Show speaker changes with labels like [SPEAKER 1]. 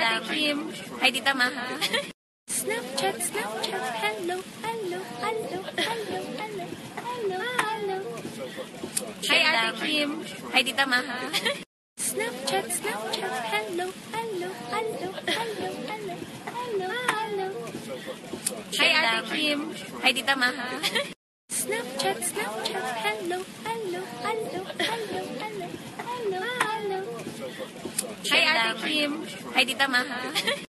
[SPEAKER 1] Ate Kim. Hi, Tita Maha. Snapchat, Snapchat. Hello, hello, hello, hello, hello, hello, hello. Hi, Ate Kim. Hi, Tita Maha. Snapchat, Snapchat. Hello, hello, hello, hello, hello, hello, hello. Hi, Ate Kim. Hi, Tita Maha. Snapchat, Snapchat. Hello, hello, hello, hello, hello, hello, hello. Hi, Ate Kim. Hi, Tita Maha.